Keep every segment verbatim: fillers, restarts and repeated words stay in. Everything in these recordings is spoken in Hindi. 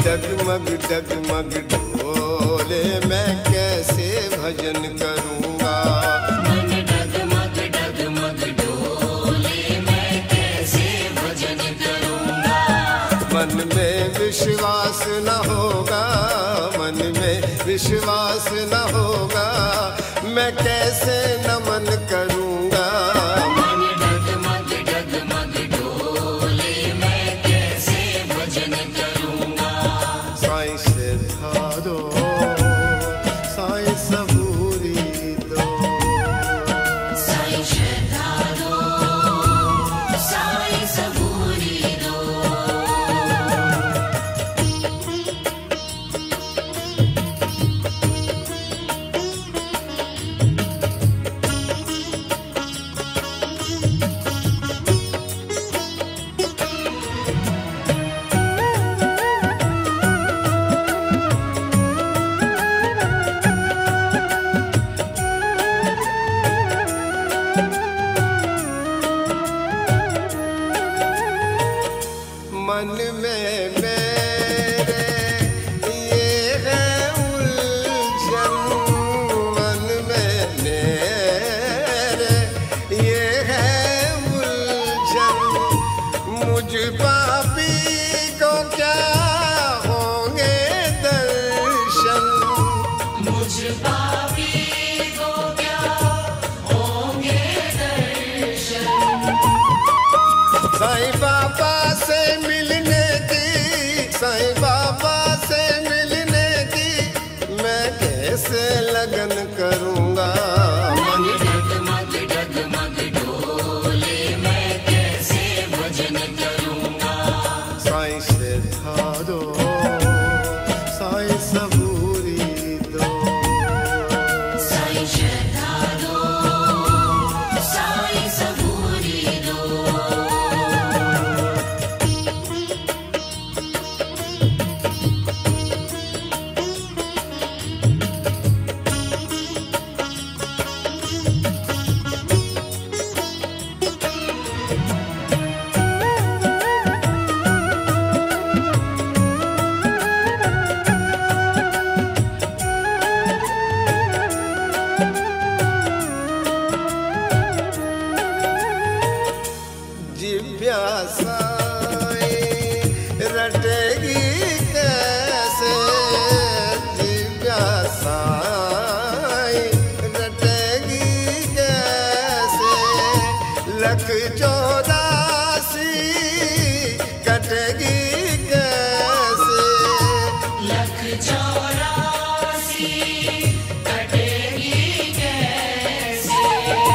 डगमग डगमग डोले, मैं कैसे भजन करूँगा। मन डगमग डगमग डोले, मैं कैसे भजन करूँगा। मन में विश्वास न होगा, मन में विश्वास न होगा, मैं कैसे नमन करूँगा। मन डगमग डगमग डोले, मैं कैसे भजन करूँगा। साईं से धारो साईं सबूरी दो, साईं श्रद्धा दो, साईं सबूरी दो। मन में मेरे ये है उलझन, मन में मेरे ये है उलझन, मुझ पापी को क्या होंगे दर्शन। मुझ पापी को क्या होंगे दर्शन। साईं बाबा से मिलने की, साईं बाबा से मिलने की मैं कैसे लगन करूँगा। मन डगमग डगमग डोले, मैं कैसे भजन करूँगा। साईं से धारो साईं सबूरी दो, साईं श्रद्धा दो, साईं सबूरी दो। जिज्ञासा रटेगी कैसे, जिज्ञासा रटेगी कैसे, लख चौरासी कटेगी कैसे। लख चौरासी कटेगी कैसे।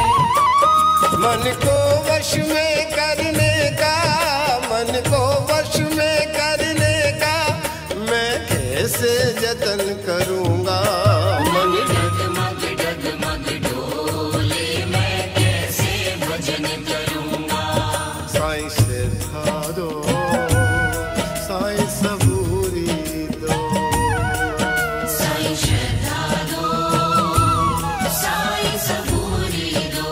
मन को वश में करने का, मन को वश में करने का मैं कैसे जतन करूँगा। मन डगमग डगमग डोले, मैं कैसे भजन करूँगा। साईं से धारो साईं सबूरी दो, साईं श्रद्धा दो, साईं सबूरी दो।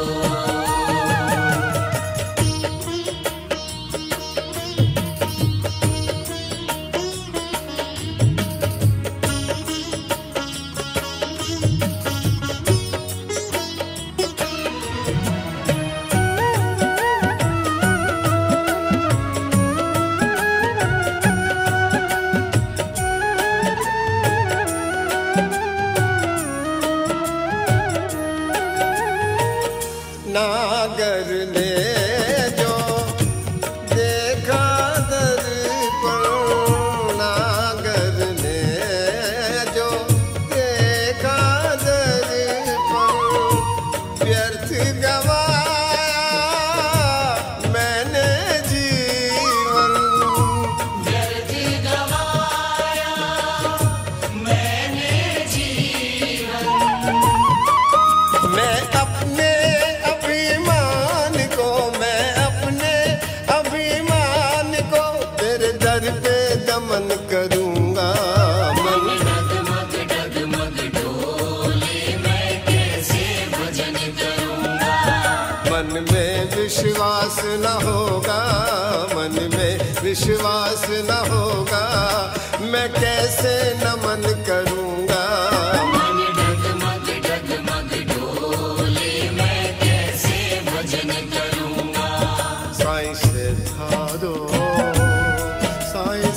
नागर ने जो देखा दर्पण, नागर ने जो देखा दर्पण, व्यर्थ गवाया मैंने जीवन। व्यर्थ गवाया मैंने जीवन। मैं अपने अभिमान को, मैं अपने अभिमान को तेरे दर पे दमन करूँगा। मन डगमग डगमग डोले, मैं कैसे भजन करूँगा। मन में विश्वास न होगा, मन में विश्वास न होगा मैं कैसे नमन करूंगा। मन डगमग डगमग डोले मैं कैसे भजन करूंगा। साईं से धारो साईं